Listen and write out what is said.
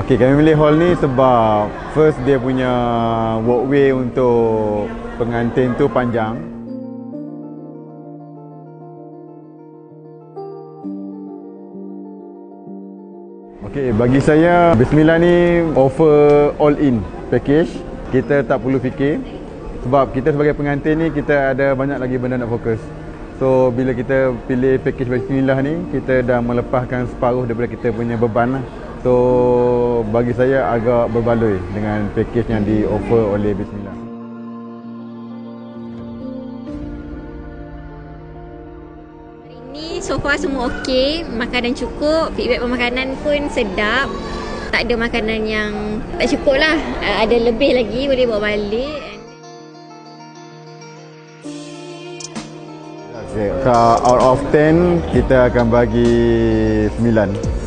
Okey, kami pilih hall ni sebab first dia punya walkway untuk pengantin tu panjang. Okey, bagi saya Bismillah ni offer all in package. Kita tak perlu fikir sebab kita sebagai pengantin ni kita ada banyak lagi benda nak fokus. So bila kita pilih package Bismillah ni, kita dah melepaskan separuh daripada kita punya beban lah. So bagi saya agak berbaloi dengan package yang di offer oleh Bismillah. Hari ni so far semua okey, makanan cukup, feedback pemakanan pun sedap. Tak ada makanan yang tak cukup lah, ada lebih lagi boleh bawa balik. Out of 10 kita akan bagi 9.